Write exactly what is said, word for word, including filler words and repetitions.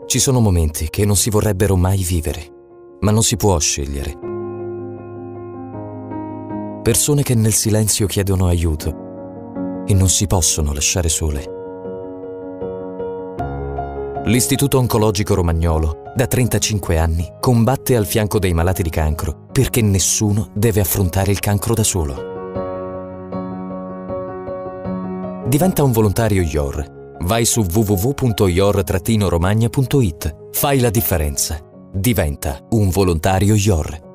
Ci sono momenti che non si vorrebbero mai vivere, ma non si può scegliere. Persone che nel silenzio chiedono aiuto e non si possono lasciare sole. L'Istituto Oncologico Romagnolo, da trentacinque anni, combatte al fianco dei malati di cancro perché nessuno deve affrontare il cancro da solo. Diventa un volontario I O R. Vai su w w w punto i o r romagna punto it. Fai la differenza. Diventa un volontario I O R.